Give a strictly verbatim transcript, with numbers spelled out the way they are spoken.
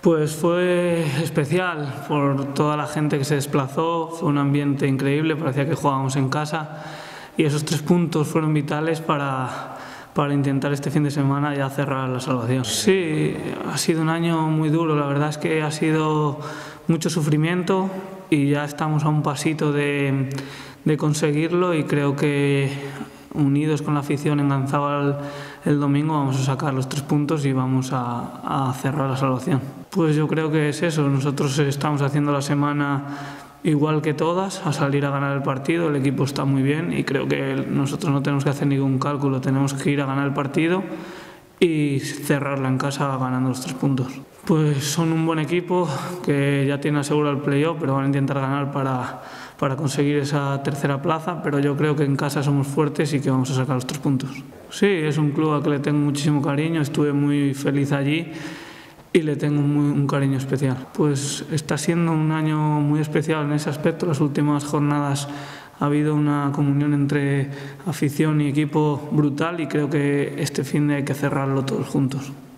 Pues fue especial por toda la gente que se desplazó, fue un ambiente increíble, parecía que jugábamos en casa y esos tres puntos fueron vitales para, para intentar este fin de semana ya cerrar la salvación. Sí, ha sido un año muy duro, la verdad es que ha sido mucho sufrimiento y ya estamos a un pasito de, de conseguirlo y creo que unidos con la afición en Ganzábal el domingo vamos a sacar los tres puntos y vamos a, a cerrar la salvación. Pues yo creo que es eso, nosotros estamos haciendo la semana igual que todas, a salir a ganar el partido, el equipo está muy bien y creo que nosotros no tenemos que hacer ningún cálculo, tenemos que ir a ganar el partido y cerrarla en casa ganando los tres puntos. Pues son un buen equipo que ya tiene asegurado el playoff, pero van a intentar ganar para, para conseguir esa tercera plaza, pero yo creo que en casa somos fuertes y que vamos a sacar los tres puntos. Sí, es un club al que le tengo muchísimo cariño, estuve muy feliz allí y le tengo muy, un cariño especial. Pues está siendo un año muy especial en ese aspecto, las últimas jornadas ha habido una comunión entre afición y equipo brutal y creo que este fin de hay que cerrarlo todos juntos.